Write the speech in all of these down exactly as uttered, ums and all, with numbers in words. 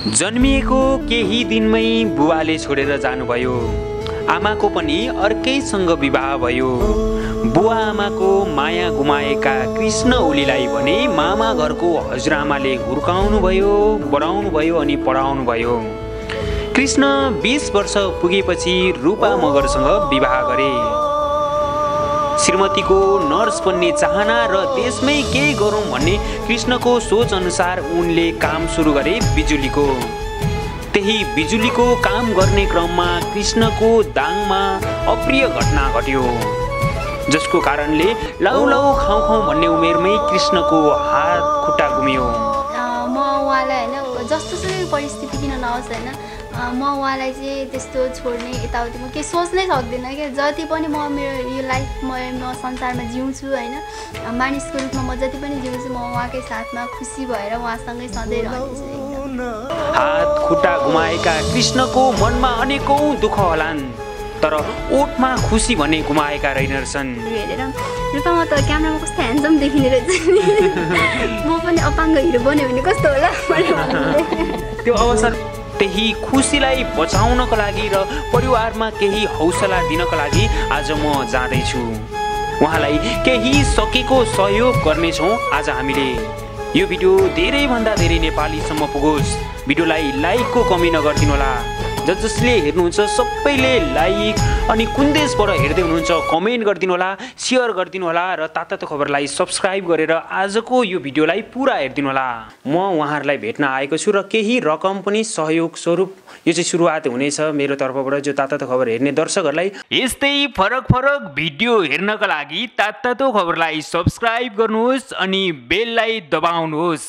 जन्मिएको केही दिनमै बुवाले छोडेर जानुभयो। आमाको पनि अर्कैसँग विवाह भयो। बुवा आमाको माया गुमाएका कृष्ण ओलीलाई भने मामा घरको हजुरआमाले हुर्काउनु भयो, बढाउनु भयो अनि पढाउनु भयो। कृष्ण बीस वर्ष पुगेपछि रूपा मगरसँग विवाह गरे। श्रीमतीको नर्स बन्ने चाहना र देशमै केही गरौँ भन्ने कृष्णको सोच अनुसार उनले काम सुरु गरे बिजुलीको। त्यही बिजुलीको काम गर्ने क्रममा कृष्णको दाङमा अप्रिय घटना घट्यो, जसको कारणले लाउ लाउ खाउ खाउ भन्ने उमेरमै कृष्णको हात खुट्टा गुम्यो। म उहाँलाई होइन जस्तोसुकै परिस्थिति किन नहोस् होइन, म उहाँलाई चाहिँ त्यस्तो छोड्ने यताउति म केही सोच्नै सक्दिनँ क्या। जति पनि म मेरो यो लाइफ म म संसारमा जिउँछु होइन, मानिसको रूपमा म जति पनि जिउँछु म उहाँकै साथमा खुसी भएर उहाँसँगै सधैँ रहनेछु एकदम। हात खुट्टा गुमाएका कृष्णको मनमा अनेकौं दुःख होलान्, तर ओठमा खुसी भन्ने गुमाएका रहेनछन्। हेरेर रूपमा त क्यामेरामा कस्तो ह्यान्डसम देखिने रहेछ नि, म पनि अपाङ्ग हिरो बन्यो भने कस्तो होला त्यो अवसर। त्यही खुसीलाई बचाउनको लागि र परिवारमा केही हौसला दिनको लागि आज म जाँदैछु। उहाँलाई केही सकेको सहयोग गर्नेछौँ आज हामीले। यो भिडियो धेरैभन्दा धेरै नेपालीसम्म पुगोस्। भिडियोलाई लाइकको कमी नगरिदिनु होला। ज जसले हेर्नुहुन्छ सबैले लाइक अनि कुन देशबाट हेर्दै हुनुहुन्छ कमेन्ट गरिदिनु होला, सेयर गरिदिनु होला र तातो खबरलाई सब्सक्राइब गरेर आजको यो भिडियोलाई पुरा हेरिदिनु होला। म उहाँहरूलाई भेट्न आएको छु र केही रकम पनि सहयोग स्वरूप यो चाहिँ सुरुवात हुनेछ मेरो तर्फबाट जो तातो खबर हेर्ने दर्शकहरूलाई। यस्तै फरक फरक भिडियो हेर्नका लागि तातो खबरलाई सब्सक्राइब गर्नुहोस् अनि बेललाई दबाउनुहोस्।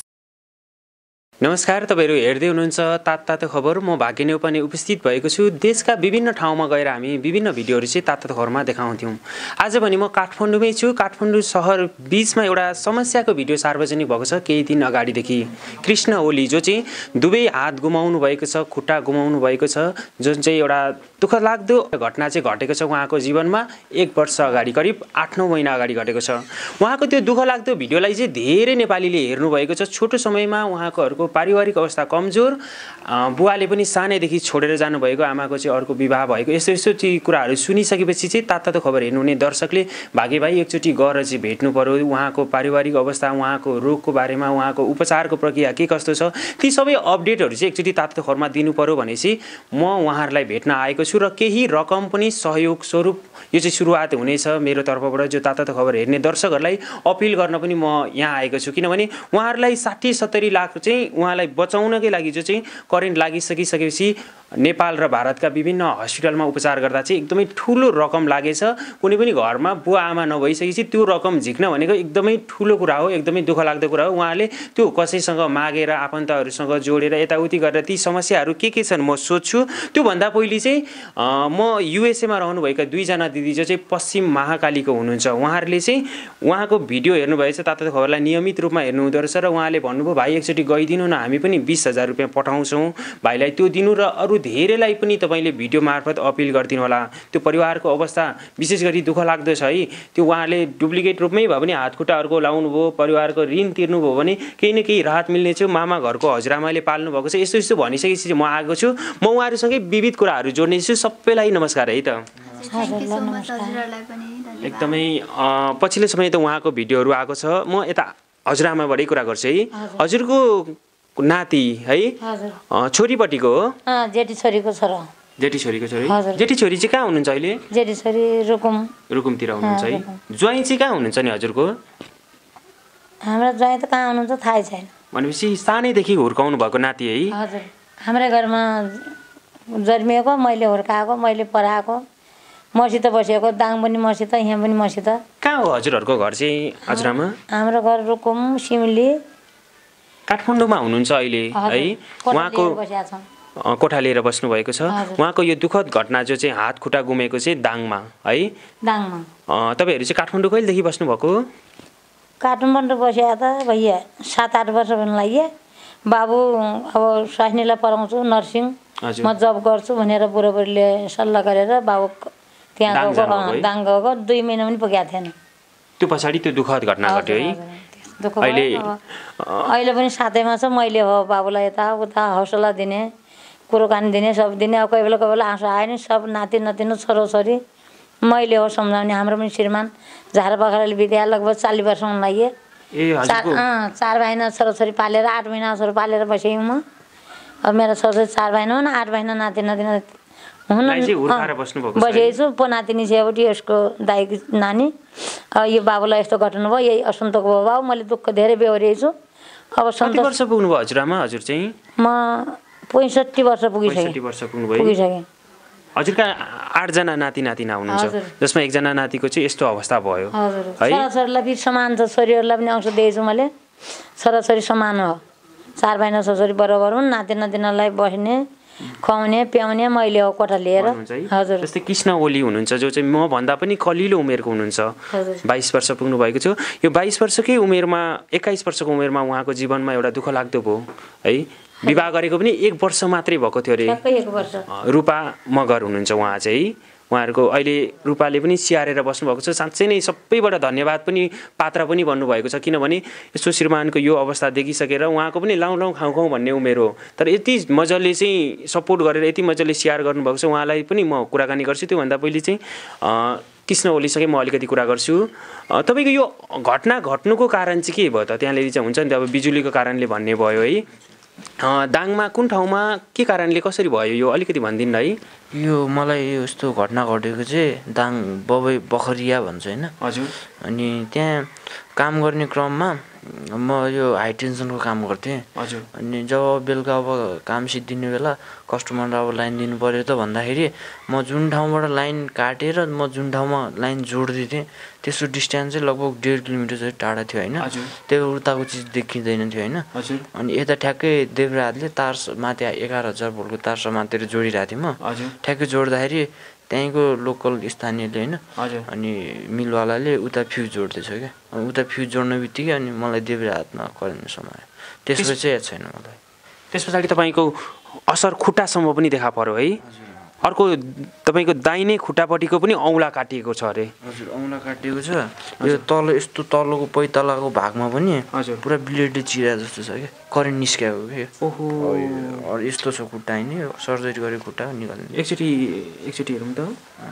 नमस्कार, तपाईहरु हेर्दै हुनुहुन्छ तात तातो खबर। म भाग्य नेउपाने उपस्थित भएको छु। देशका विभिन्न ठाउँमा गएर हामी विभिन्न भिडियोहरू चाहिँ तातो खबरमा देखाउँथ्यौँ। आज भने म काठमाडौँमै छु। काठमाडौँ सहर बीचमा एउटा समस्याको भिडियो सार्वजनिक भएको छ केही दिन अगाडिदेखि। कृष्ण ओली जो चाहिँ दुवै हात गुमाउनु भएको छ, खुट्टा गुमाउनु भएको छ, जुन चाहिँ एउटा दुःखलाग्दो घटना चाहिँ घटेको छ उहाँको जीवनमा एक वर्ष अगाडि, करिब आठ नौ महिना अगाडि घटेको छ। उहाँको त्यो दुःखलाग्दो भिडियोलाई चाहिँ धेरै नेपालीले हेर्नु भएको छ। छोटो समयमा उहाँकोहरूको पारिवारिक अवस्था कमजोर, बुवाले पनि सानैदेखि छोडेर जानुभएको, आमाको चाहिँ अर्को विवाह भएको, यस्तो यस्तो चाहिँ कुराहरू सुनिसकेपछि चाहिँ तातो खबर हेर्नुहुने दर्शकले भागे भाइ एकचोटि गएर चाहिँ भेट्नु पर्यो। उहाँको पारिवारिक अवस्था, उहाँको रोगको बारेमा, उहाँको उपचारको प्रक्रिया के कस्तो छ, ती सबै अपडेटहरू चाहिँ एकचोटि तातो खबरमा दिनु पर्यो भनेपछि म उहाँहरूलाई भेट्न आएको छु र केही रकम पनि सहयोग स्वरूप यो चाहिँ सुरुवात हुनेछ मेरो तर्फबाट जो तातो खबर हेर्ने दर्शकहरूलाई अपिल गर्न पनि म यहाँ आएको छु। किनभने उहाँहरूलाई साठी सत्तरी लाख चाहिँ उहाँलाई बचाउनकै लागि जो चाहिँ करेन्ट लागिसकिसकेपछि नेपाल र भारतका विभिन्न हस्पिटलमा उपचार गर्दा चाहिँ एकदमै ठुलो रकम लागेछ। कुनै पनि घरमा बुवा आमा नभइसकेपछि त्यो रकम झिक्न भनेको एकदमै ठुलो कुरा हो, एकदमै दुःखलाग्दो कुरा हो। उहाँले त्यो कसैसँग मागेर आफन्तहरूसँग जोडेर यताउति गरेर ती समस्याहरू के के छन् म सोध्छु। त्योभन्दा पहिले चाहिँ म युएसएमा रहनुभएका दुईजना दिदी जो चाहिँ पश्चिम महाकालीको हुनुहुन्छ, उहाँहरूले चाहिँ उहाँको भिडियो हेर्नुभएछ, तातो खबरलाई नियमित रूपमा हेर्नुहुँदो रहेछ र उहाँले भन्नुभयो भाइ एकचोटि गइदिनु न, हामी पनि बिस हजार रुपियाँ पठाउँछौँ, भाइलाई त्यो दिनु र अरू धेरैलाई पनि तपाईँले भिडियो मार्फत अपिल गरिदिनु होला। त्यो परिवारको अवस्था विशेष गरी दुःख लाग्दो छ है। त्यो उहाँले डुप्लिकेट रूपमै भए पनि हात खुट्टाहरूको लाउनु भयो, परिवारको ऋण तिर्नु भयो भने केही न केही राहत मिल्ने थियो। मामा घरको हजुरआमाले पाल्नु भएको छ, यस्तो यस्तो भनिसकेपछि म आएको छु। म उहाँहरूसँगै विविध कुराहरू जोड्नेछु। सबैलाई नमस्कार है त। एकदमै पछिल्लो समय त उहाँको भिडियोहरू आएको छ। म यता हजुरआमाबाटै कुरा गर्छु है। हजुरको नाति है, छोरीपट्टिको हो? जेठी छोरीको छोरा। जेठी छोरीको छोरी। जेठी छोरी चाहिँ कहाँ हुनुहुन्छ अहिले? जेठी छोरी रुकुम। रुकुमतिर हुनुहुन्छ है। ज्वाइँ चाहिँ कहाँ हुनुहुन्छ नि हजुरको? हाम्रो ज्वाइँ त कहाँ हुनुहुन्छ थाहै छैन। भनेपछि सानैदेखि हुर्काउनु भएको नाति है? हजुर, हाम्रै घरमा जन्मिएको, मैले हुर्काएको, मैले पढाएको, मसित बसेको, दाङ पनि मसित, यहाँ पनि मसित। कहाँ हो हजुरहरूको घर चाहिँ हजुरआमा? हाम्रो घर रुकुम सिमली। काठमाडौँमा हुनुहुन्छ अहिले है? उहाँको कोठा लिएर बस्नु भएको छ। उहाँको यो दुःखद घटना जो चाहिँ हात खुट्टा गुमेको चाहिँ दाङमा है? दाङमा। तपाईँहरू चाहिँ काठमाडौँ कहिलेदेखि बस्नु भएको? काठमाडौँ बसेको त भैया सात आठ वर्ष भन्नु लागि। बाबु अब स्वास्नीलाई पढाउँछु, नर्सिङ म जब गर्छु भनेर बुढाबुढीले सल्लाह गरेर बाबु त्यहाँ गएको, दाङ गएको दुई महिना पनि पुगेको थिएन। त्यो पछाडि त्यो दुःखद घटना घट्यो है? दुःख अहिले अहिले पनि साथैमा छ। मैले हो बाबुलाई यताउता हौसला दिने, कुरो कानी दिने, सब दिने। अब कोही बेला कोही बेला आँसु आयो नि सब नाति नातिनो छोराछोरी मैले हो सम्झाउने। हाम्रो पनि श्रीमान झार पखालाले बित्या लगभग चालिस वर्ष हुन लाग्यो। चार अँ चार महिना छोराछोरी पालेर आठ महिना छोरो पालेर बसेँ म। अब मेरो छोराछोरी चार महिना हो न आठ महिना नाति नातिना हुन बसेको छु। पो नातिनी छेउटी यसको दाइकी नानी। अब यो बाबुलाई यस्तो घटना भयो, यही असन्तोक भयो बाबु, मैले दुःख धेरै बेहोरेको छु। अब कति वर्ष पुग्नुभयो हजुरआमा? हजुर चाहिँ म पैँसठी वर्ष पुगिसकेँ पुगिसकेँ हजुरका आठजना नाति नातिना हुनुहुन्छ जसमा एकजना नातिको चाहिँ यस्तो अवस्था भयो है। छोराछोरीलाई पनि समान छ, छोरीहरूलाई पनि अंश दिएछु मैले। छोराछोरी समान हो, चार महिना छोराछोरी बराबर हुन्। नाति नातिनालाई बस्ने खुवाउने प्याउने मैले हो कोठा लिएर। हजुर जस्तै कृष्ण ओली हुनुहुन्छ जो चाहिँ म भन्दा पनि कलिलो उमेरको हुनुहुन्छ, बाइस वर्ष पुग्नु भएको छ। यो बाइस वर्षकै उमेरमा एक्काइस वर्षको उमेरमा उहाँको जीवनमा एउटा दुःख लाग्दो भयो है। विवाह गरेको पनि एक वर्ष मात्रै भएको थियो अरे। रूपा मगर हुनुहुन्छ उहाँ चाहिँ। उहाँहरूको अहिले रूपाले पनि स्याहारेर बस्नुभएको छ। साँच्चै नै सबैबाट धन्यवाद पनि पात्र पनि भन्नुभएको छ, किनभने यस्तो श्रीमानको यो अवस्था देखिसकेर उहाँको पनि लाउँ लाउँ खाउँ खाउँ भन्ने उमेर हो। तर यति मजाले चाहिँ सपोर्ट गरेर यति मजाले स्याहार गर्नुभएको छ उहाँलाई पनि म कुराकानी गर्छु। त्योभन्दा पहिले चाहिँ कृष्ण ओलीसँगै म अलिकति कुरा गर्छु। तपाईँको यो घटना घट्नुको कारण चाहिँ के भयो त? त्यहाँनिर चाहिँ हुन्छ नि त अब बिजुलीको कारणले भन्ने भयो है। दाङमा कुन ठाउँमा के कारणले कसरी भयो यो अलिकति भनिदिनु है। यो मलाई यो यस्तो घटना घटेको चाहिँ दाङ बबई बखरिया भन्छ होइन। हजुर। अनि त्यहाँ काम गर्ने क्रममा म यो हाई टेन्सनको काम गर्थेँ। हजुर। अनि जब बेलुका अब काम सिद्धिने बेला कस्टमरलाई अब लाइन दिनु पऱ्यो त भन्दाखेरि म जुन ठाउँबाट लाइन काटेर म जुन ठाउँमा लाइन जोड्दै थिएँ त्यसको डिस्टेन्स चाहिँ लगभग डेढ किलोमिटर चाहिँ टाढा थियो होइन। त्यो उताको चिज देखिँदैन थियो होइन। अनि यता ठ्याक्कै देब्रे हातले तार माथि एघार हजार भोल्टको तार समातेर जोडिरहेको थिएँ म। ठ्याक्कै जोड्दाखेरि त्यहीँको लोकल स्थानीयले होइन अनि मिलवालाले उता फ्युज जोड्दैछ क्या। उता फ्युज जोड्ने बित्तिकै अनि मलाई देब्रे हातमा करेन्ट समायो। त्यसपछि याद छैन मलाई। त्यस पछाडि तपाईँको असर खुट्टासम्म पनि देखा पर्यो है। अर्को तपाईँको दाहिने खुट्टापट्टिको पनि औँला काटिएको छ अरे। हजुर औँला काटिएको छ। यो तल यस्तो तलको पैतालाको भागमा पनि हजुर पुरा ब्लेडले चिरा जस्तो छ क्या, करेन्ट निस्क्याएको क्या। ओहो यस्तो छ खुट्टा होइन, सर्जरी गरेको खुट्टा निकाल्ने। एकचोटि एकचोटि हेरौँ त।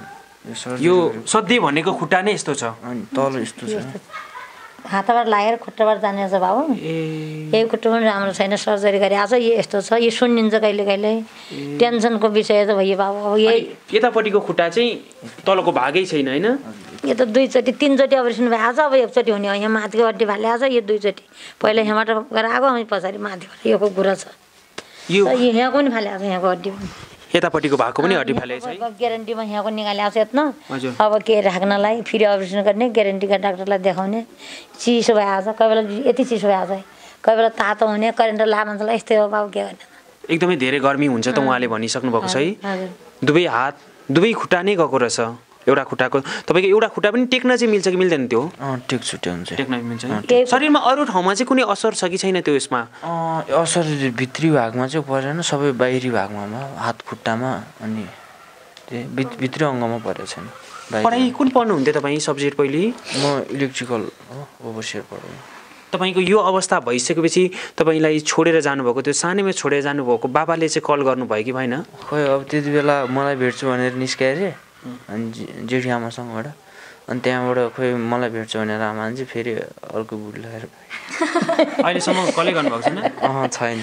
यो सधैँ भनेको खुट्टा नै यस्तो छ अनि तल यस्तो छ। हातबाट लागेर खुट्टाबाट जाने छ बाबु। यही खुट्टा पनि राम्रो छैन, सर्जरी गरे आज यो यस्तो छ। यो सुनिन्छ कहिले कहिले, टेन्सनको विषय त भयो बाबु। अब यही यतापट्टिको खुट्टा चाहिँ तलको भागै छैन होइन। यो त दुईचोटि तिनचोटि अपरेसन भयो आज। अब एकचोटि हुने हो, यहाँ माथिको हड्डी फाले आज। यो दुईचोटि पहिला यहाँबाट गएर आएको अनि पछाडि माथिबाट योको कुरा छ। यो यहाँको पनि फाले आज, यहाँको हड्डी पनि यतापट्टिको भएको पनि हड्डी फालेको छ। ग्यारेन्टीमा यहाँको निकाले आएको यत्न। अब के राख्नलाई फेरि अपरेसन गर्ने ग्यारेन्टीका डाक्टरलाई देखाउने। चिसो भयो आज, कोही बेला यति चिसो भयो आज, कोही बेला तातो हुने, करेन्ट ला मान्छेलाई यस्तै हो बाबु के गर्ने। एकदमै धेरै गर्मी हुन्छ त उहाँले भनिसक्नु भएको छ है। दुवै हात दुवै खुट्टा नै गएको रहेछ। एउटा खुट्टाको तपाईँको एउटा खुट्टा पनि टेक्न चाहिँ मिल्छ कि मिल्दैन? त्यो टेक्छु हुन्छ, टेक्न मिल्छ। शरीरमा अरू ठाउँमा चाहिँ कुनै असर छ कि छैन त्यो? यसमा असर भित्री भागमा चाहिँ परेन, सबै बाहिरी भागमा हात खुट्टामा अनि त्यो भित्री अङ्गमा परेको छैन। पढाइ कुन पढ्नुहुन्थ्यो तपाईँ सब्जेक्ट पहिले? म इलेक्ट्रिकल ओभरसियर पढेँ। तपाईँको यो अवस्था भइसकेपछि तपाईँलाई छोडेर जानुभएको, त्यो सानैमा छोडेर जानुभएको बाबाले चाहिँ कल गर्नुभयो कि भएन? खोइ अब त्यति बेला मलाई भेट्छु भनेर निस्काएँ अरे अनि जेठी आमासँगबाट। अनि त्यहाँबाट खोइ मलाई भेट्छ भनेर आमाले चाहिँ फेरि अर्को बुढी लगाएर अहिलेसम्म कलै गर्नुभएको छैन? अँ छैन।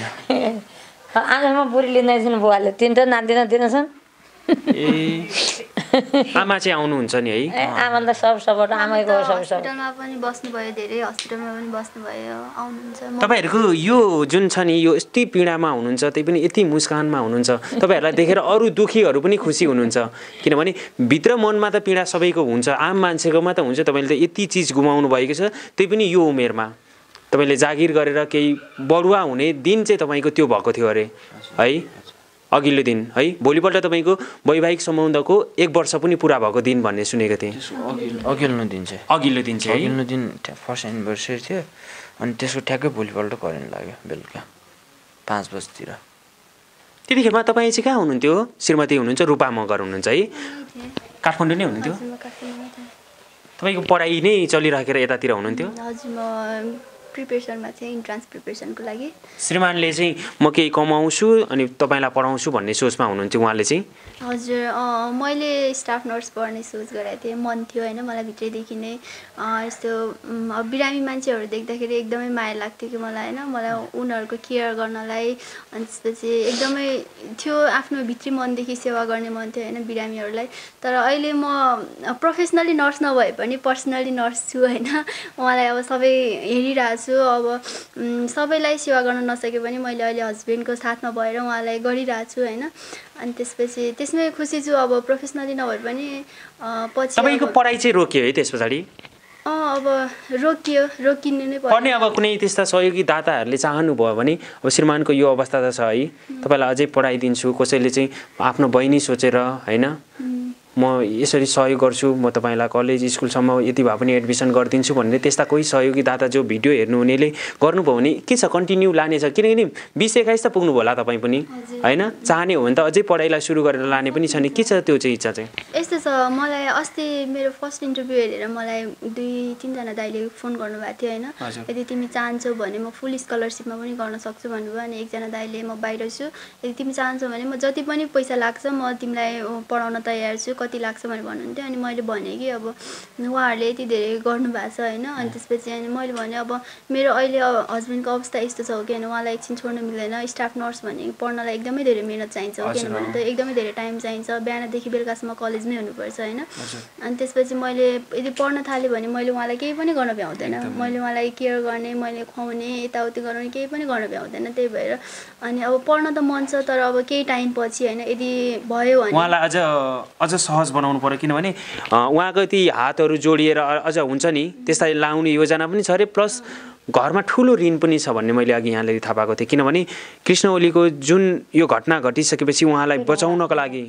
आमामा बुढी लिँदैछन् बुवाले, तिनवटा नाति नातिना छन्। ए आमा चाहिँ आउनुहुन्छ नि है? आमालाई सब सपोर्ट आमाको सब सपोर्ट। हस्पिटलमा पनि बस्नुभयो, धेरै हस्पिटलमा पनि बस्नुभयो, आउनुहुन्छ। तपाईँहरूको यो जुन छ नि यो यति पीडामा हुनुहुन्छ, त्यही पनि यति मुस्कानमा हुनुहुन्छ, तपाईँहरूलाई देखेर अरू दुखीहरू पनि खुसी हुनुहुन्छ। किनभने भित्र मनमा त पीडा सबैको हुन्छ, आम मान्छेकोमा त हुन्छ। तपाईँले त यति चिज गुमाउनु भएको छ, त्यही पनि यो उमेरमा। तपाईँले जागिर गरेर केही बढुवा हुने दिन चाहिँ तपाईँको त्यो भएको थियो अरे है, अघिल्लो दिन है। भोलिपल्ट तपाईँको वैवाहिक सम्बन्धको एक वर्ष पनि पुरा भएको दिन भन्ने सुनेको थिएँ। अघिल्लो दिन चाहिँ अघिल्लो दिन चाहिँ अघिल्लो दिन फर्स्ट एनिभर्सरी थियो। अनि त्यसको ठ्याक्कै भोलिपल्ट करेन्ट लाग्यो बेलुका पाँच बजीतिर। त्यतिखेरमा तपाईँ चाहिँ कहाँ हुनुहुन्थ्यो? श्रीमती हुनुहुन्छ, रूपा मगर हुनुहुन्छ है, काठमाडौँ नै हुनुहुन्थ्यो? तपाईँको पढाइ नै चलिराखेर यतातिर हुनुहुन्थ्यो? हजुर, म प्रिपेरेसनमा चाहिँ इन्ट्रान्स प्रिपेरेसनको लागि। श्रीमानले चाहिँ म केही कमाउँछु अनि तपाईँलाई पढाउँछु भन्ने सोचमा हुनुहुन्थ्यो उहाँले चाहिँ? हजुर, मैले स्टाफ नर्स पढ्ने सोच गरेको थिएँ, मन थियो होइन मलाई भित्रैदेखि नै। यस्तो बिरामी मान्छेहरू देख्दाखेरि एकदमै माया लाग्थ्यो कि मलाई होइन, मलाई उनीहरूको केयर गर्नलाई। अनि त्यसपछि एकदमै थियो आफ्नो भित्री मनदेखि सेवा गर्ने मन थियो होइन बिरामीहरूलाई। तर अहिले म प्रोफेसनली नर्स नभए पनि पर्सनली नर्स छु होइन। उहाँलाई अब सबै हेरिरहेको छु, अब सबैलाई सेवा गर्न नसके पनि मैले अहिले हस्बेन्डको साथमा भएर उहाँलाई गरिरहेको छु होइन। अनि त्यसपछि त्यसमै खुसी छु। अब प्रोफेसनली नभए पनि पछि तपाईँको पढाइ चाहिँ रोकियो है त्यस पछाडि? अँ अब रोकियो, रोकिनु नै पर्यो। पढ्ने अब कुनै त्यस्ता सहयोगी दाताहरूले चाहनुभयो भने अब श्रीमानको यो अवस्था त छ है, तपाईँलाई अझै पढाइदिन्छु, कसैले चाहिँ आफ्नो बहिनी सोचेर होइन म यसरी सहयोग गर्छु, म तपाईँलाई कलेज स्कुलसम्म यति भए पनि एडमिसन गरिदिन्छु भन्ने त्यस्ता कोही सहयोगी दाता जो भिडियो हेर्नुहुनेले गर्नुभयो भने के छ कन्टिन्यू लाने छ? किनकि बिस एक्काइस त पुग्नुभयो होला तपाईँ पनि होइन, चाहने हो भने त अझै पढाइलाई सुरु गरेर लाने पनि छ नि, के छ त्यो चाहिँ इच्छा चाहिँ? यस्तो छ, मलाई अस्ति मेरो फर्स्ट इन्टरभ्यू हेरेर मलाई दुई तिनजना दाइले फोन गर्नुभएको थियो होइन, यदि तिमी चाहन्छौ भने म फुल स्कलरसिपमा पनि गर्न सक्छु भन्नुभयो। अनि एकजना दाइले म बाहिर छु, यदि तिमी चाहन्छौ भने म जति पनि पैसा लाग्छ म तिमीलाई पढाउन तयार छु, कति लाग्छ भनेर भन्नुहुन्थ्यो। अनि मैले भने कि अब उहाँहरूले यति धेरै गर्नुभएको छ होइन। अनि त्यसपछि अनि मैले भने अब मेरो अहिले हस्बेन्डको अवस्था यस्तो छ हो कि होइन, उहाँलाई एकछिन छोड्नु मिल्दैन। स्टाफ नर्स भने पढ्नलाई एकदमै धेरै मिहिनेत चाहिन्छ हो, किनभने त एकदमै धेरै टाइम चाहिन्छ, बिहानदेखि बेलुकासम्म कलेजमै हुनुपर्छ होइन। अनि त्यसपछि मैले यदि पढ्न थालेँ भने मैले उहाँलाई केही पनि गर्न भ्याउँदैन, मैले उहाँलाई केयर गर्ने, मैले खुवाउने यताउति गराउने केही पनि गर्न भ्याउँदैन। त्यही भएर अनि अब पढ्न त मन छ, तर अब केही टाइम पछि होइन यदि भयो भने उहाँलाई अझ अझ सहज बनाउनु पर्यो, किनभने उहाँको ती हातहरू जोडिएर अझ हुन्छ नि त्यसलाई लाउने योजना पनि छ अरे, प्लस घरमा ठुलो ऋण पनि छ भन्ने मैले अघि यहाँले थाहा पाएको थिएँ। किनभने कृष्ण ओलीको जुन यो घटना घटिसकेपछि उहाँलाई बचाउनको लागि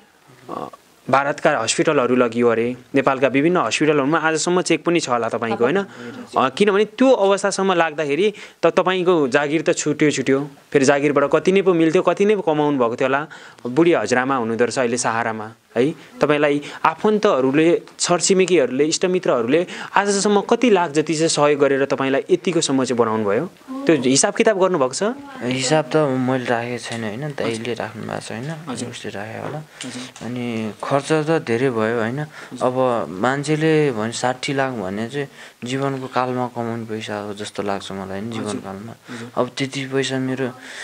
भारतका हस्पिटलहरू लगियो अरे, नेपालका विभिन्न हस्पिटलहरूमा आजसम्म चेक पनि छ होला तपाईँको होइन। किनभने त्यो अवस्थासम्म लाग्दाखेरि त तपाईँको जागिर त छुट्यो छुट्यो फेरि जागिरबाट कति नै पो मिल्थ्यो, कति नै पो कमाउनु भएको थियो होला। बुढी हजरामा हुनुहुँदो रहेछ अहिले सहारामा है। तपाईँलाई आफन्तहरूले, छरछिमेकीहरूले, इष्टमित्रहरूले आजसम्म कति लाख जति चाहिँ सहयोग गरेर तपाईँलाई यतिकोसम्म चाहिँ बनाउनु भयो? त्यो हिसाब किताब गर्नुभएको छ? हिसाब त मैले राखेको छैन होइन, दाइले राख्नु भएको छ होइन, उसले राखेको होला। अनि खर्च त धेरै भयो होइन। अब मान्छेले भने साठी लाख भने चाहिँ जीवनको कालमा कमाउने पैसा हो जस्तो लाग्छ मलाई होइन, जीवनकालमा। अब त्यति पैसा मेरो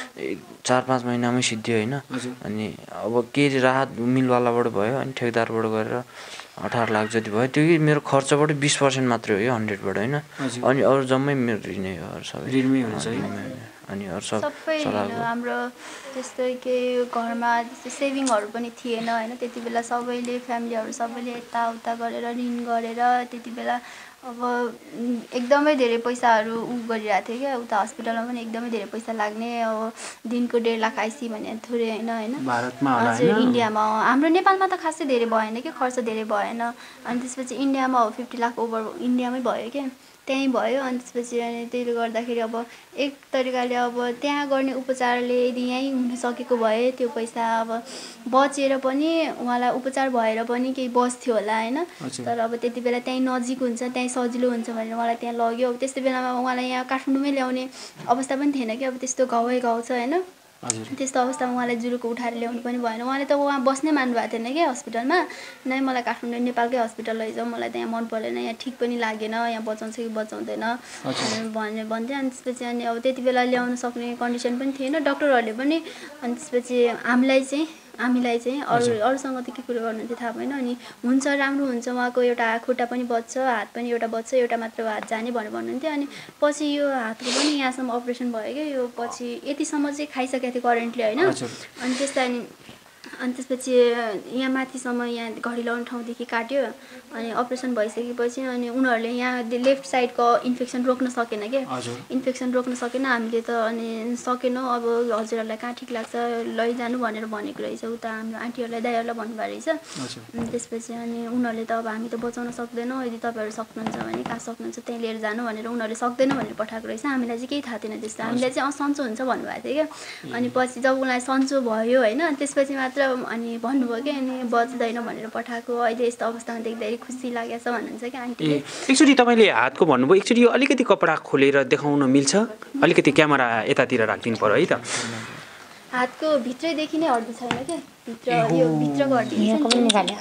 चार पाँच महिनामै सिद्धियो होइन। अनि अब के राहत मिलवालाबाट भयो अनि ठेकदारबाट गरेर अठार लाख जति भयो, त्यो कि मेरो खर्चबाट बिस पर्सेन्ट मात्रै हो यो हन्ड्रेडबाट होइन। अनि अरू जम्मै मेरो ऋणै हो, अरू सबै ऋणमै हुन्छ। अनि अरू सब सबै हाम्रो त्यस्तै के घरमा त्यस्तो सेभिङहरू पनि थिएन होइन। त्यति बेला सबैले फ्यामिलीहरू सबैले यताउता गरेर ऋण गरेर त्यति बेला अब एकदमै धेरै पैसाहरू उ गरिरहेको थियो क्या, उता हस्पिटलमा पनि एकदमै धेरै पैसा लाग्ने। अब दिनको डेढ लाख आइसी भने थोरै होइन होइन हजुर। इन्डियामा हाम्रो नेपालमा त खासै धेरै भएन कि, खर्च धेरै भएन। अनि त्यसपछि इन्डियामा हो फिफ्टी लाख ओभर इन्डियामै भयो क्या, त्यहीँ भयो। अनि त्यसपछि अनि त्यसले गर्दाखेरि अब एक तरिकाले अब त्यहाँ गर्ने उपचारले यदि यहीँ हुन सकेको भए त्यो पैसा अब बचेर पनि उहाँलाई उपचार भएर पनि केही बस्थ्यो होला होइन। तर अब त्यति बेला त्यहीँ नजिक हुन्छ, त्यहीँ सजिलो हुन्छ भनेर उहाँलाई त्यहाँ लग्यो। अब त्यस्तो बेलामा उहाँलाई यहाँ काठमाडौँमै ल्याउने अवस्था पनि थिएन कि, अब त्यस्तो घाउै घाउ छ होइन। त्यस्तो अवस्थामा उहाँलाई जुरुको उठाएर ल्याउनु पनि भएन। उहाँले त उहाँ बस्नै मान्नुभएको थिएन कि हस्पिटलमा, नै मलाई काठमाडौँ नेपालकै हस्पिटल लैजाउँ, मलाई त्यहाँ मन परेन, यहाँ ठिक पनि लागेन, यहाँ बचाउँछ कि बचाउँदैन भनेर भन्थ्यो। अनि त्यसपछि अनि अब त्यति बेला ल्याउन सक्ने कन्डिसन पनि थिएन डक्टरहरूले पनि। अनि त्यसपछि हामीलाई चाहिँ हामीलाई चाहिँ अरू अरूसँग त के कुरो गर्नुहुन्थ्यो थाहा भएन। अनि हुन्छ राम्रो हुन्छ, उहाँको एउटा खुट्टा पनि बच्छ, हात पनि एउटा बच्छ, एउटा मात्र हात जाने भनेर भन्नुहुन्थ्यो। अनि पछि यो हातको पनि यहाँसम्म अपरेसन भयो क्या, यो पछि यतिसम्म चाहिँ खाइसकेको थियो करेन्टली होइन। अनि त्यसलाई अनि त्यसपछि यहाँ माथिसम्म यहाँ घडी लाउने ठाउँदेखि काट्यो। अनि अपरेसन भइसकेपछि अनि उनीहरूले यहाँ लेफ्ट साइडको इन्फेक्सन रोक्न सकेन क्या, इन्फेक्सन रोक्न सकेन। हामीले त अनि सकेनौँ, अब हजुरहरूलाई कहाँ ठिक लाग्छ लैजानु भनेर भनेको रहेछ उता हाम्रो आन्टीहरूलाई दाइहरूलाई भन्नुभएको रहेछ। अनि त्यसपछि अनि उनीहरूले त अब हामी त बचाउन सक्दैनौँ, यदि तपाईँहरू सक्नुहुन्छ भने कहाँ सक्नुहुन्छ त्यहीँ लिएर जानु भनेर उनीहरूले सक्दैन भनेर पठाएको रहेछ। हामीलाई चाहिँ केही थाहा थिएन त्यस्तो, हामीलाई चाहिँ अँ सन्चो हुन्छ भन्नुभएको थियो क्या। अनि पछि जब उनीलाई सन्चो भयो होइन त्यसपछि मात्र अनि भन्नुभयो कि अनि बच्दैन भनेर पठाएको अहिले यस्तो अवस्थामा देख्दाखेरि खुसी लागेको छ भन्नुहुन्छ कि आन्टीले एकचोटि तपाईँले हातको भन्नुभयो एकचोटि यो अलिकति कपडा खोलेर देखाउन मिल्छ अलिकति क्यामेरा यतातिर राखिदिनु पर्यो है त हातको भित्रैदेखि नै हड्डी छैन क्या भित्र यो भित्रको हड्डी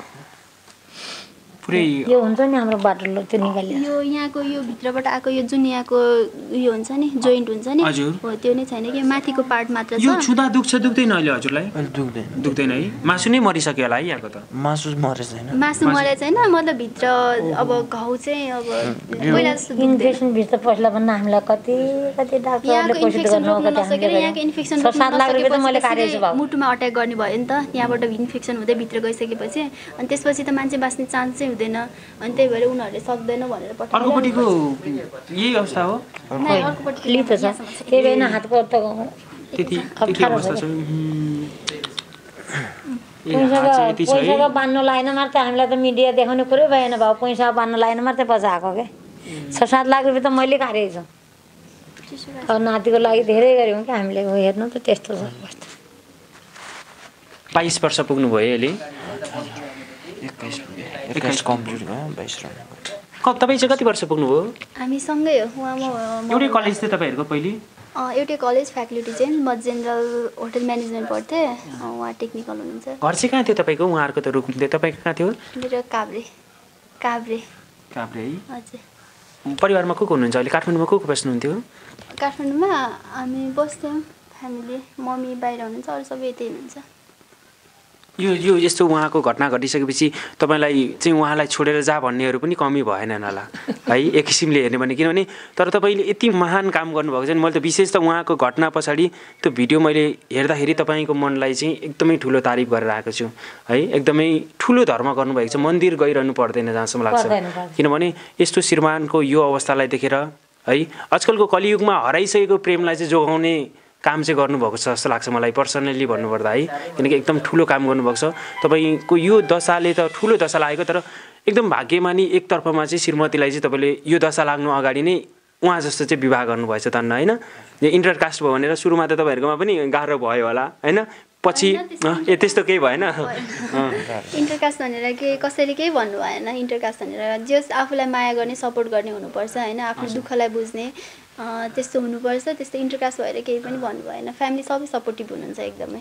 पुरै यो हुन्छ नि हाम्रो बाटो त्यो निकाल्यो यो यहाँको यो भित्रबाट आएको यो जुन यहाँको उयो हुन्छ नि जोइन्ट हुन्छ नि हो त्यो नै छैन कि माथिको पार्ट मात्र छ यो छुदा दुख्छ दुख्दैन अहिले हजुरलाई दुख्दैन दुख्दैन है मासु नै मरिसक्यो होला है यहाँको त मासु मरे छैन मासु मरे छैन मतलब भित्र अब घाउ चाहिँ अब पहिला जस्तो इन्फेक्सन भित्र पस्ला भन्दा हामीलाई कति कति डाक्टरले पैसा गर्नु नसकेर यहाँको इन्फेक्सन सात लाख रुपियाँ त मैले काटेछु भाउ मुटुमा अट्याक गर्ने भयो नि त यहाँबाट इन्फेक्सन हुँदै भित्र गइसकेपछि अनि त्यसपछि त मान्छे बाँच्ने चान्स चाहिँ हुँदैन अनि त्यही भएर उनीहरूले सक्दैन भनेर पठाएको अर्कोपट्टिको यही अवस्था हो लितो छ त्यही भएन हातको त त्यति त्यति अवस्था छ पैसाको पैसाको बान्नु लागेन मात्रै हामीलाई त मिडिया देखाउने कुरै भएन भाउ पैसा बान्नु लागेन मात्रै पछि आएको क्या छ सात लाख रुपियाँ त मैले काटेको छु अब नातिको लागि धेरै गऱ्यौँ क्या हामीले हेर्नु त त्यस्तो छ अवस्था बाइस वर्ष पुग्नु भयो अहिले एक्काइस एक्काइस कम्प्लिट भयो बाइस रन तपाईँ चाहिँ कति वर्ष पुग्नुभयो हामी सँगै हो उहाँ म एउटै कलेज थियो तपाईँहरूको पहिले एउटै कलेज फ्याकल्टी चाहिँ म जेनरल होटल म्यानेजमेन्ट पढ्थेँ उहाँ टेक्निकल हुनुहुन्छ घर चाहिँ कहाँ थियो तपाईँको उहाँहरूको त रुकुम थियो तपाईँको कहाँ थियो मेरो काभ्रे काभ्रे काभ्रे है हजुर परिवारमा को को हुनुहुन्छ अहिले काठमाडौँमा को को बस्नुहुन्थ्यो काठमाडौँमा हामी बस्थ्यौँ फ्यामिली मम्मी बाहिर हुनुहुन्छ अरू सबै यतै हुनुहुन्छ यो यो यस्तो उहाँको घटना घटिसकेपछि तपाईँलाई चाहिँ उहाँलाई छोडेर जा भन्नेहरू पनि कमी भएनन् होला है एक किसिमले हेर्ने भने किनभने तर तपाईँले यति महान काम गर्नुभएको छ नि मैले त विशेष त उहाँको घटना पछाडि त्यो भिडियो मैले हेर्दाखेरि तपाईँको मनलाई चाहिँ एकदमै ठुलो तारिफ गरेर आएको छु है एकदमै ठुलो धर्म गर्नुभएको छ मन्दिर गइरहनु पर्दैन जहाँसम्म लाग्छ किनभने यस्तो श्रीमानको यो अवस्थालाई देखेर है आजकलको कलियुगमा हराइसकेको प्रेमलाई चाहिँ जोगाउने काम चाहिँ गर्नुभएको छ जस्तो लाग्छ मलाई पर्सनल्ली भन्नुपर्दा है किनकि एकदम ठुलो काम गर्नुभएको छ तपाईँको यो दशाले त ठुलो दशा लागेको तर एकदम भाग्यमानी एकतर्फमा चाहिँ श्रीमतीलाई चाहिँ तपाईँले यो दशा लाग्नु अगाडि नै उहाँ जस्तो चाहिँ विवाह गर्नुभएछ तन्न होइन यो इन्टरकास्ट भयो भनेर सुरुमा त तपाईँहरूकोमा पनि गाह्रो भयो होला होइन पछि ए त्यस्तो केही भएन इन्टरकास्ट भनेर के कसैले केही भन्नु भएन इन्टरकास्ट भनेर जस आफूलाई माया गर्ने सपोर्ट गर्ने हुनुपर्छ होइन आफ्नो दुःखलाई बुझ्ने त्यस्तो हुनुपर्छ त्यस्तो इन्टरकास्ट भएर केही पनि भन्नु भएन फ्यामिली सबै सपोर्टिभ हुनुहुन्छ एकदमै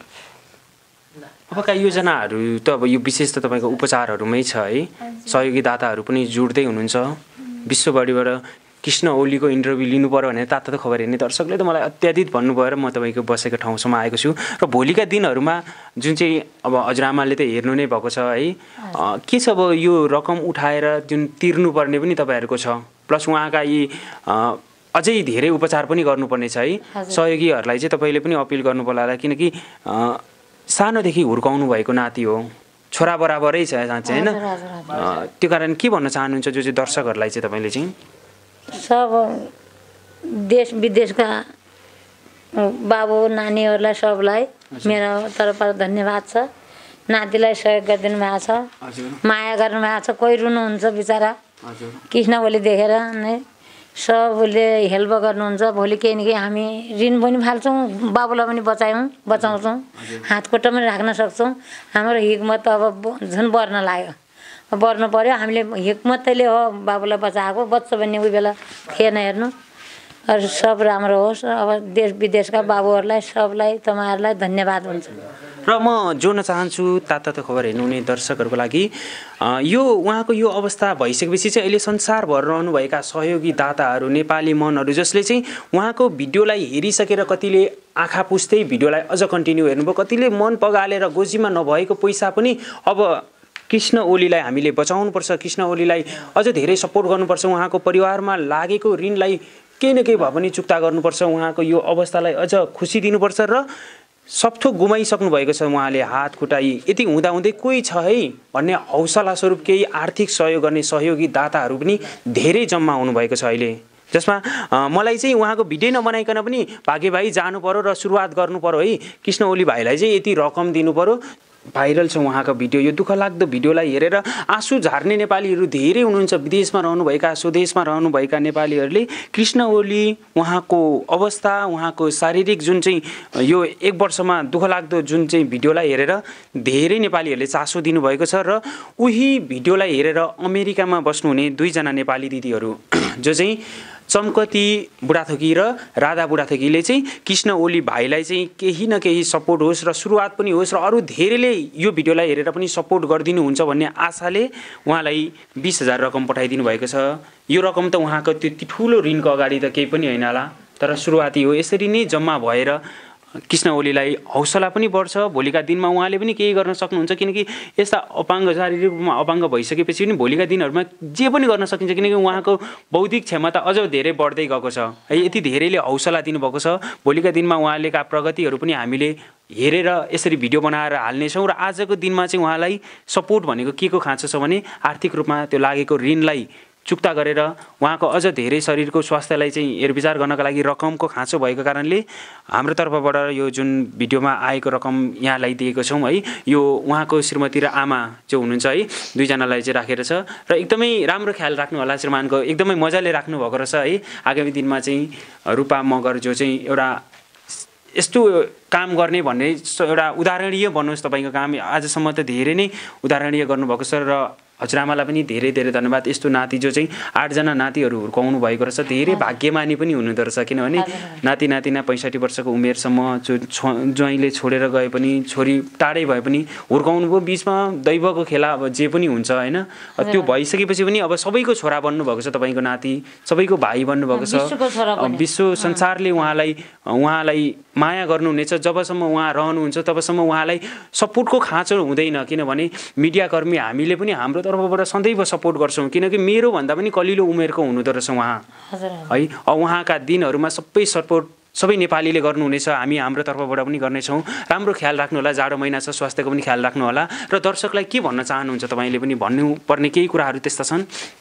अबका योजनाहरू त अब यो विशेष त तपाईँको उपचारहरूमै छ है सहयोगी दाताहरू पनि जुट्दै हुनुहुन्छ विश्वभरिबाट कृष्ण ओलीको इन्टरभ्यू लिनु पर्यो भनेर तातो त खबर हेर्ने दर्शकले त मलाई अत्याधिक भन्नुभयो र म तपाईँको बसेको ठाउँसम्म आएको छु र भोलिका दिनहरूमा जुन चाहिँ अब हजुरआमाले त हेर्नु नै भएको छ है के छ अब यो रकम उठाएर जुन तिर्नुपर्ने पनि तपाईँहरूको छ प्लस उहाँका यी अझै धेरै उपचार पनि गर्नुपर्ने छ है सहयोगीहरूलाई चाहिँ तपाईँले पनि अपिल गर्नु पर्ला किनकि सानोदेखि हुर्काउनु भएको नाति हो छोरा बराबरै छ साँच्चै होइन त्यो कारण के भन्न चाहनुहुन्छ जो चाहिँ दर्शकहरूलाई चाहिँ तपाईँले चाहिँ सब देश विदेशका बाबु नानीहरूलाई सबलाई मेरो तर्फबाट धन्यवाद छ नातिलाई सहयोग गरिदिनु भएको छ माया गर्नु भएको छ कोही रुनुहुन्छ बिचरा कृष्ण ओली देखेर नै सबले हेल्प गर्नुहुन्छ भोलि केही न केही हामी ऋण पनि फाल्छौँ बाबुलाई पनि बचायौँ बचाउँछौँ हातखुट्टा पनि राख्न सक्छौँ हाम्रो हिक्मत त अब झन् बढ्न लाग्यो बढ्नु पर्यो हामीले हिक्मतले हो बाबुलाई बचाएको बच्चा भन्ने उही बेला थिएन हेर्नु अरू सब राम्रो होस् अब देश विदेशका बाबुहरूलाई सबलाई तपाईँहरूलाई धन्यवाद हुन्छ र म जोड्न चाहन्छु तातो खबर हेर्नुहुने दर्शकहरूको लागि यो उहाँको यो अवस्था भइसकेपछि चाहिँ अहिले संसारभर रहनुभएका सहयोगी दाताहरू नेपाली मनहरू जसले चाहिँ उहाँको भिडियोलाई हेरिसकेर कतिले आँखा पुस्दै भिडियोलाई अझ कन्टिन्यू हेर्नुभयो कतिले मन पगालेर गोजीमा नभएको पैसा पनि अब कृष्ण ओलीलाई हामीले बचाउनुपर्छ कृष्ण ओलीलाई अझ धेरै सपोर्ट गर्नुपर्छ उहाँको परिवारमा लागेको ऋणलाई केही न केही भए पनि चुक्ता गर्नुपर्छ उहाँको यो अवस्थालाई अझ खुसी दिनुपर्छ र सबथोक गुमाइसक्नु भएको छ उहाँले हात खुट्टा यति हुँदाहुँदै कोही छ है भन्ने हौसला स्वरूप केही आर्थिक सहयोग गर्ने सहयोगी दाताहरू पनि धेरै जम्मा हुनुभएको छ अहिले जसमा मलाई चाहिँ उहाँको भिडियो नबनाइकन पनि भाग्य भाइ जानु पर्यो र सुरुवात गर्नु पर्यो है कृष्ण ओली भाइलाई चाहिँ यति रकम दिनु पर्यो भाइरल छ उहाँको भिडियो। यो दुःखलाग्दो भिडियोलाई हेरेर आँसु झार्ने नेपालीहरू धेरै हुनुहुन्छ। विदेशमा रहनुभएका स्वदेशमा रहनुभएका नेपालीहरूले कृष्ण ओली उहाँको अवस्था उहाँको शारीरिक जुन चाहिँ यो एक वर्षमा दुःखलाग्दो जुन चाहिँ भिडियोलाई हेरेर धेरै नेपालीहरूले चासो दिनुभएको छ र उही भिडियोलाई हेरेर अमेरिकामा बस्नुहुने दुईजना नेपाली दिदीहरू जो चाहिँ चम्कती बुढाथोकी र राधा बुढाथोकीले चाहिँ कृष्ण ओली भाइलाई चाहिँ केही न केही सपोर्ट होस् र सुरुवात पनि होस् र अरू धेरैले यो भिडियोलाई हेरेर पनि सपोर्ट गरिदिनुहुन्छ भन्ने आशाले उहाँलाई बिस हजार रकम पठाइदिनु भएको छ। यो रकम त उहाँको त्यति ठुलो ऋणको अगाडि त केही पनि होइन होला, तर सुरुवाती हो। यसरी नै जम्मा भएर कृष्ण ओलीलाई हौसला पनि बढ्छ। भोलिका दिनमा उहाँले पनि केही गर्न सक्नुहुन्छ, किनकि यस्ता अपाङ्ग शारीरिक रूपमा अपाङ्ग भइसकेपछि पनि भोलिका दिनहरूमा जे पनि गर्न सकिन्छ, किनकि उहाँको बौद्धिक क्षमता अझ धेरै बढ्दै गएको छ है। यति धेरैले हौसला दिनुभएको छ। भोलिका दिनमा उहाँलेका प्रगतिहरू पनि हामीले हेरेर यसरी भिडियो बनाएर हाल्नेछौँ र आजको दिनमा चाहिँ उहाँलाई सपोर्ट भनेको के को खाँचो छ भने आर्थिक रूपमा त्यो लागेको ऋणलाई चुक्ता गरेर उहाँको अझ धेरै शरीरको स्वास्थ्यलाई चाहिँ हेरविचार गर्नका लागि रकमको खाँचो भएको कारणले हाम्रो तर्फबाट यो जुन भिडियोमा आएको रकम यहाँलाई दिएको छौँ है। यो उहाँको श्रीमती र आमा जो हुनुहुन्छ है, दुईजनालाई चाहिँ राखेर छ र एकदमै राम्रो ख्याल राख्नु होला श्रीमानको, एकदमै मजाले राख्नुभएको रहेछ है। आगामी दिनमा चाहिँ रूपा मगर जो चाहिँ एउटा यस्तो काम गर्ने भन्ने एउटा उदाहरणीय बनोस् तपाईँको काम। आजसम्म त धेरै नै उदाहरणीय गर्नुभएको छ र हजुरआमालाई पनि धेरै धेरै धन्यवाद। यस्तो नाति जो चाहिँ आठजना नातिहरू हुर्काउनु भएको रहेछ, धेरै भाग्यमानी पनि हुनुहुँदो रहेछ, किनभने नाति नातिना पैँसठी वर्षको उमेरसम्म जो ज्वाइँले छोडेर गए पनि छोरी टाढै भए पनि हुर्काउनु भयो। बिचमा दैवको खेला अब जे पनि हुन्छ होइन, त्यो भइसकेपछि पनि अब सबैको छोरा बन्नुभएको छ तपाईँको नाति, सबैको भाइ बन्नुभएको छ। विश्व संसारले उहाँलाई उहाँलाई माया गर्नुहुनेछ। जबसम्म उहाँ रहनुहुन्छ तबसम्म उहाँलाई सपोर्टको खाँचो हुँदैन, किनभने मिडियाकर्मी हामीले पनि हाम्रो तर्फबाट सदैव सपोर्ट गर्छौँ, किनकि मेरो भन्दा पनि कलिलो उमेरको हुनुहुँदो रहेछ उहाँ है। अब उहाँका दिनहरूमा सबै सपोर्ट सबै नेपालीले गर्नुहुनेछ, हामी हाम्रो तर्फबाट पनि गर्नेछौँ। राम्रो ख्याल राख्नु होला, जाडो महिना छ, स्वास्थ्यको पनि ख्याल राख्नु होला। र दर्शकलाई के भन्न चाहनुहुन्छ तपाईँले पनि भन्नुपर्ने केही कुराहरू त्यस्ता छन्?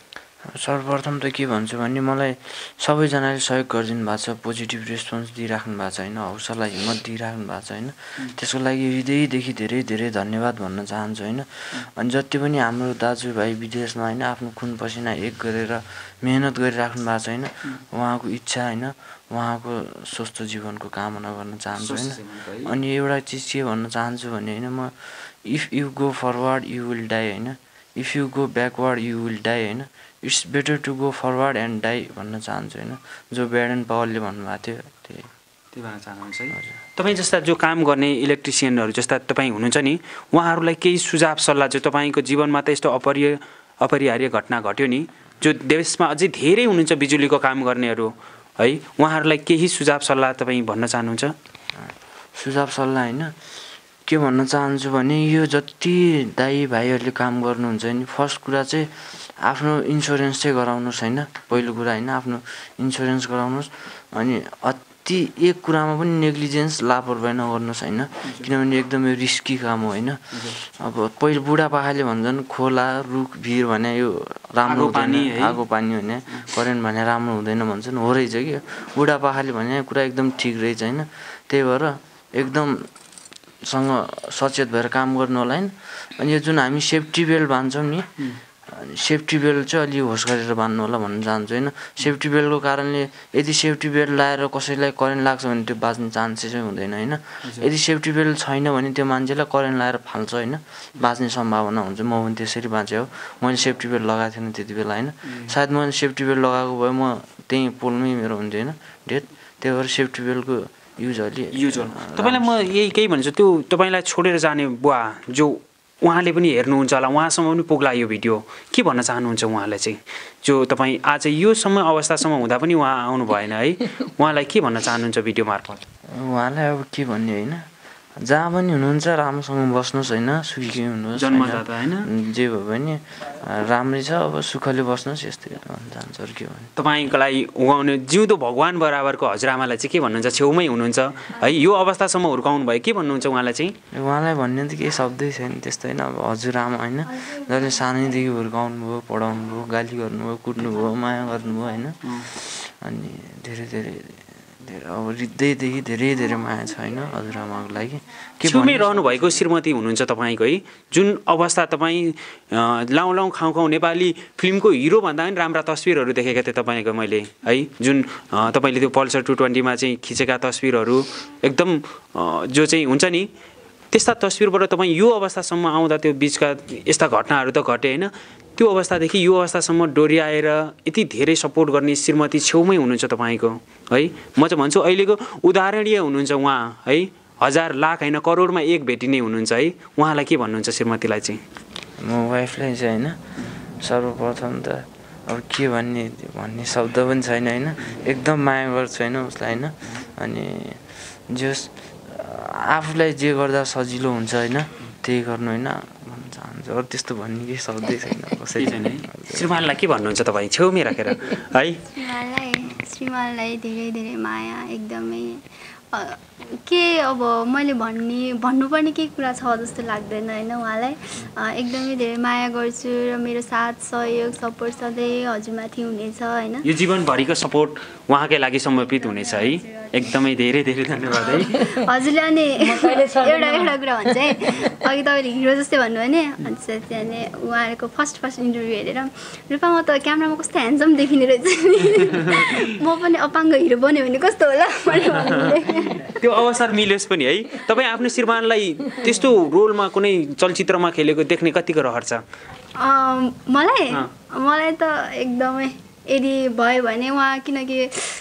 सर्वप्रथम त के भन्छु भने मलाई सबैजनाले सहयोग गरिदिनु भएको छ, पोजिटिभ रेस्पोन्स दिइराख्नु भएको छ होइन, हौसला हिम्मत दिइराख्नु भएको छ होइन। त्यसको लागि हृदयदेखि धेरै धेरै धन्यवाद भन्न चाहन्छु होइन। अनि जति पनि हाम्रो दाजुभाइ विदेशमा होइन आफ्नो खुन पसिना एक गरेर मेहनत गरिराख्नु भएको छ होइन, उहाँको इच्छा होइन, उहाँको स्वस्थ जीवनको कामना गर्न चाहन्छु होइन। अनि एउटा चिज के भन्न चाहन्छु भने होइन, म if you go forward you will die होइन, if you go backward you will die होइन, it's better to go forward and die भन्न चाहन्छु होइन, जो ब्याडेन पावलले भन्नुभएको थियो त्यही त्यही भन्न चाहनुहुन्छ है। तपाईँ जस्ता जो काम गर्ने इलेक्ट्रिसियनहरू जस्ता तपाईँ हुनुहुन्छ नि, उहाँहरूलाई केही सुझाव सल्लाह, जो तपाईँको जीवनमा त यस्तो अपरिय अपरिहार्य घटना घट्यो नि, जो देशमा अझै धेरै हुनुहुन्छ बिजुलीको काम गर्नेहरू है, उहाँहरूलाई केही सुझाव सल्लाह तपाईँ भन्न चाहनुहुन्छ? सुझाव सल्लाह होइन के भन्न चाहन्छु भने, यो जति दाइ भाइहरूले काम गर्नुहुन्छ नि, फर्स्ट कुरा चाहिँ आफ्नो इन्सुरेन्स चाहिँ गराउनुहोस् होइन, पहिलो कुरा होइन, आफ्नो इन्सुरेन्स गराउनुहोस्। अनि अति एक कुरामा पनि नेग्लिजेन्स लापरवाही नगर्नुहोस् होइन, किनभने एकदमै रिस्की काम हो होइन। अब पहिलो बुढापाकाले भन्छन् खोला रुख भिर भने यो राम्रो हुँदैन, आगो पानी भने करेन्ट भने राम्रो हुँदैन भन्छन्, हो रहेछ कि बुढापाकाले भने कुरा एकदम ठिक रहेछ होइन। त्यही भएर एकदम सँग सचेत भएर काम गर्नु होला होइन। अनि यो जुन हामी सेफ्टी बेल्ट बाँध्छौँ नि, सेफ्टी बेल्ट चाहिँ अलि होस गरेर बाँध्नु होला भन्न चाहन्छु होइन। सेफ्टी बेल्टको कारणले यदि सेफ्टी बेल्ट लगाएर कसैलाई करेन्ट लाग्छ भने त्यो बाँच्ने चान्सेसै हुँदैन होइन। यदि सेफ्टी बेल्ट छैन भने त्यो मान्छेलाई करेन्ट लगाएर फाल्छ होइन, बाँच्ने सम्भावना हुन्छ। म पनि त्यसरी बाँचेँ हो, मैले सेफ्टी बेल्ट लगाएको थिएन त्यति बेला होइन, सायद मैले सेफ्टी बेल्ट लगाएको भए म त्यहीँ पोलमै मेरो हुन्थ्यो होइन डेथ। त्यही भएर सेफ्टी बेल्टको युज अलि युज हो। तपाईँलाई म यही केही भन्छु, त्यो तपाईँलाई छोडेर जाने बुवा जो उहाँले पनि हेर्नुहुन्छ होला, उहाँसम्म पनि पुग्ला यो भिडियो, के भन्न चाहनुहुन्छ उहाँलाई चाहिँ, जो तपाईँ आज यो समय अवस्थासम्म हुँदा पनि उहाँ आउनु भएन है, उहाँलाई के भन्न चाहनुहुन्छ भिडियो मार्फत? उहाँलाई अब के भन्ने होइन, जहाँ पनि हुनुहुन्छ राम्रोसँग बस्नुहोस् होइन, सुखी हुनुहोस्, जन्मजात होइन, जे भयो भने राम्रै छ, अब सुखले बस्नुहोस्, यस्तै भन्न चाहन्छु अरू के भन्नु। तपाईँको लागि उहाँले जिउँदो भगवान् बराबरको हजुरआमालाई चाहिँ के भन्नुहुन्छ? छेउमै हुनुहुन्छ है, यो अवस्थासम्म हुर्काउनु भयो, के भन्नुहुन्छ उहाँलाई चाहिँ? उहाँलाई भन्ने त केही शब्दै छैन त्यस्तो होइन। अब हजुरआमा होइन, जसले सानैदेखि हुर्काउनु भयो, पढाउनु भयो, गाली गर्नुभयो, कुट्नुभयो, माया गर्नुभयो होइन। अनि धेरै धेरै धेरै अब हृदयदेखि धेरै धेरै माया छ होइन हजुरआमाको लागि के छेउमै रहनुभएको श्रीमती हुनुहुन्छ तपाईँको है, जुन अवस्था तपाईँ लाउँ लाउँ खाउँ खाउँ नेपाली फिल्मको हिरोभन्दा पनि राम्रा तस्विरहरू देखेका थिएँ तपाईँको मैले है, जुन तपाईँले त्यो पल्सर टू ट्वेन्टीमा चाहिँ खिचेका तस्विरहरू एकदम जो चाहिँ हुन्छ नि त्यस्ता तस्विरबाट तपाईँ यो अवस्थासम्म आउँदा त्यो बिचका यस्ता घटनाहरू त घटे होइन, त्यो अवस्थादेखि यो अवस्थासम्म डोर्याएर यति धेरै सपोर्ट गर्ने श्रीमती छेउमै हुनुहुन्छ तपाईँको है। म चाहिँ भन्छु अहिलेको उदाहरणीय हुनुहुन्छ उहाँ है, हजार लाख होइन करोडमा एक भेटिने हुनुहुन्छ है। उहाँलाई के भन्नुहुन्छ श्रीमतीलाई चाहिँ? म वाइफलाई चाहिँ होइन सर्वप्रथम त अब के भन्ने भन्ने शब्द पनि छैन होइन, एकदम माया गर्छु होइन उसलाई होइन। अनि जस आफूलाई जे गर्दा सजिलो हुन्छ होइन त्यही गर्नु होइन भन्न चाहन्छु, अरू त्यस्तो भन्ने केही शब्दै छैन कसै छैन। श्रीमानलाई के भन्नुहुन्छ तपाईँ छेउमै राखेर है? श्रीमानलाई श्रीमानलाई धेरै धेरै माया एकदमै के अब मैले भन्ने भन्नुपर्ने केही कुरा छ जस्तो लाग्दैन होइन। उहाँलाई एकदमै धेरै माया गर्छु र मेरो साथ सहयोग सपोर्ट सधैँ हजुरमाथि हुनेछ होइन। यो जीवनभरिको सपोर्ट उहाँकै लागि समर्पित हुनेछ है। एकदमै धेरै धेरै धन्यवाद है हजुरले। अनि एउटा एउटा कुरा भन्छ है, अघि तपाईँले हिरो जस्तै भन्नुभयो नि, अनि त्यहाँदेखि उहाँहरूको फर्स्ट फर्स्ट इन्टरभ्यू हेरेर रूपा म त क्यामरामा कस्तो ह्यान्डसम देखिने रहेछ नि, म पनि अपाङ्ग हिरो बन्यो भने कस्तो होला त्यो अवसर मिलोस् पनि है। तपाईँ आफ्नो श्रीमानलाई त्यस्तो रोलमा कुनै चलचित्रमा खेलेको देख्ने कतिको रहर छ? मलाई मलाई त एकदमै यदि भयो भने उहाँ, किनकि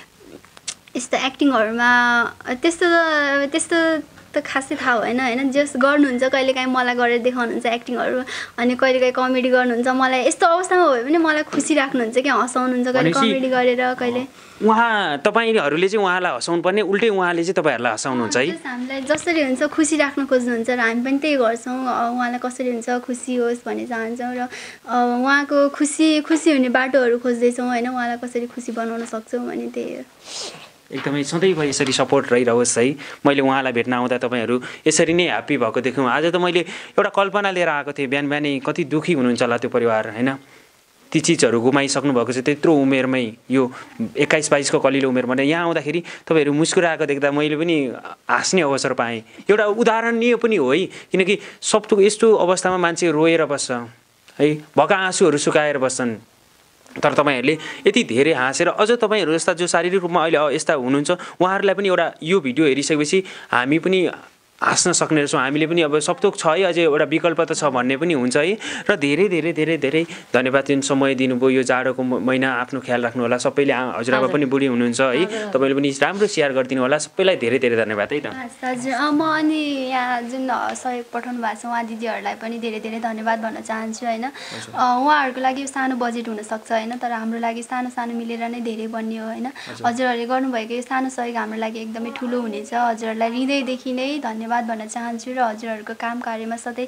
यस्तो एक्टिङहरूमा त्यस्तो त्यस्तो त खासै थाहा भएन होइन। जस गर्नुहुन्छ कहिलेकाहीँ मलाई गरेर देखाउनुहुन्छ एक्टिङहरू, अनि कहिलेकाहीँ कमेडी गर्नुहुन्छ। मलाई यस्तो अवस्थामा भयो भने मलाई खुसी राख्नुहुन्छ कि हँसाउनुहुन्छ, कहिले कमेडी गरेर कहिले। उहाँ तपाईँहरूले चाहिँ उहाँलाई हँसाउनु पर्ने, उल्टै उहाँले चाहिँ तपाईँहरूलाई हँसाउनुहुन्छ है। हामीलाई जसरी हुन्छ खुसी राख्न खोज्नुहुन्छ र हामी पनि त्यही गर्छौँ। उहाँलाई कसरी हुन्छ खुसी होस् भन्ने चाहन्छौँ र उहाँको खुसी खुसी हुने बाटोहरू खोज्दैछौँ होइन, उहाँलाई कसरी खुसी बनाउन सक्छौँ भने त्यही हो। एकदमै सधैँभरि यसरी सपोर्ट रहिरहोस् है। मैले उहाँलाई भेट्न आउँदा तपाईँहरू यसरी नै ह्याप्पी भएको देख्यौँ। आज त मैले एउटा कल्पना लिएर आएको थिएँ, बिहान बिहानै कति दुःखी हुनुहुन्छ होला त्यो परिवार होइन। ती चिजहरू गुमाइसक्नु भएको छ त्यत्रो उमेरमै, यो एक्काइस बाइसको कलिलो उमेरमा। यहाँ आउँदाखेरि तपाईँहरू मुस्कुराएको देख्दा मैले पनि हाँस्ने अवसर पाएँ। एउटा उदाहरणीय पनि हो है, किनकि सब यस्तो अवस्थामा मान्छे रोएर बस्छ है, भएका आँसुहरू सुकाएर बस्छन्, तर तपाईँहरूले यति धेरै हाँसेर अझ तपाईँहरू जस्ता जो शारीरिक रूपमा अहिले यस्ता हुनुहुन्छ उहाँहरूलाई पनि एउटा यो भिडियो हेरिसकेपछि हामी पनि हाँस्न सक्ने रहेछौँ। हामीले पनि अब सबथोक छ है, अझै एउटा विकल्प त छ भन्ने पनि हुन्छ है। र धेरै धेरै धेरै धेरै धन्यवाद, जुन समय दिनुभयो। यो जाडोको महिना आफ्नो ख्याल राख्नु होला सबैले। हजुरआमा पनि बुढी हुनुहुन्छ है, तपाईँले पनि राम्रो सेयर गरिदिनु होला। सबैलाई धेरै धेरै धन्यवाद है त। हजुर म अनि यहाँ जुन सहयोग पठाउनु भएको छ उहाँ दिदीहरूलाई पनि धेरै धेरै धन्यवाद भन्न चाहन्छु होइन। उहाँहरूको लागि सानो बजेट हुनसक्छ होइन, तर हाम्रो लागि सानो सानो मिलेर नै धेरै बन्ने हो होइन। हजुरहरूले गर्नुभएको यो सानो सहयोग हाम्रो लागि एकदमै ठुलो हुनेछ। हजुरहरूलाई हृदयदेखि नै धन्यवाद भन्न चाहन्छु र हजुरहरूको काम कार्यमा सधैँ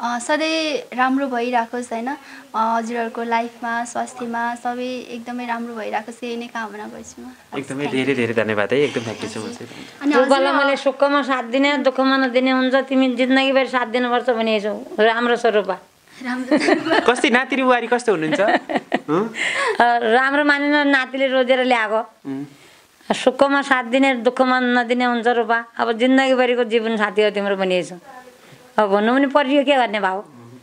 सधैँ राम्रो भइराखोस् होइन। हजुरहरूको लाइफमा स्वास्थ्यमा सबै एकदमै राम्रो भइराखोस्, यही नै कामना गर्छु म। एकदमै धेरै धेरै धन्यवाद है, एकदम थ्याङ्क यू सो मच। अनि बेला मैले सुखमा साथ दिने दुःखमा नदिने हुन्छ, तिमी जिन्दगीभरि साथ दिनुपर्छ भनेछौ। राम्रो स्वरूपमा कस्तै नाति बुहारी कस्तो हुनुहुन्छ? राम्रो मानेन, नातिले रोजेर ल्याएको। सुखमा साथ दिने दुःखमा नदिने हुन्छ रूपा। अब जिन्दगीभरिको जीवन साथी हो तिम्रो भनिएछ, अब भन्नु पनि परियो, के गर्ने भाउ।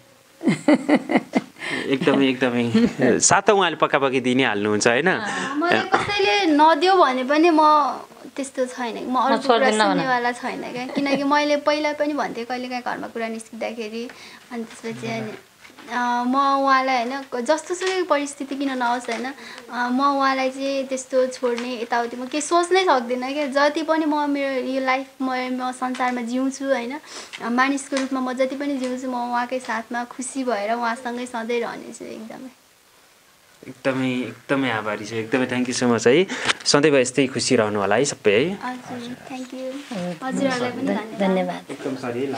एकदमै एकदमै साथ त उहाँले पक्कापक्की दिनै हाल्नुहुन्छ होइन। मलाई कसैले नदियो भने पनि म त्यस्तो छैन, म अरू कुरा सुन्नेवाला छैन क्या। किनकि मैले पहिला पनि भन्थेँ कहिलेकाहीँ घरमा कुरा निस्किँदाखेरि, अनि त्यसपछि अनि म उहाँलाई होइन जस्तोसुकै परिस्थिति किन नहोस् होइन, म उहाँलाई चाहिँ त्यस्तो छोड्ने यताउति म केही सोच्नै सक्दिनँ क्या। जति पनि म मेरो यो लाइफ म म संसारमा जिउँछु होइन, मानिसको रूपमा म जति पनि जिउँछु म उहाँकै साथमा खुसी भएर उहाँसँगै सधैँ रहनेछु। एकदमै एकदमै एकदमै आभारी छु, एकदमै थ्याङ्क यू सो मच है। सधैँ यस्तै खुसी रहनु होला है सबै है। हजुर थ्याङ्क यू, हजुरहरूलाई पनि धन्यवाद। धन्यवाद। एकदम सरी।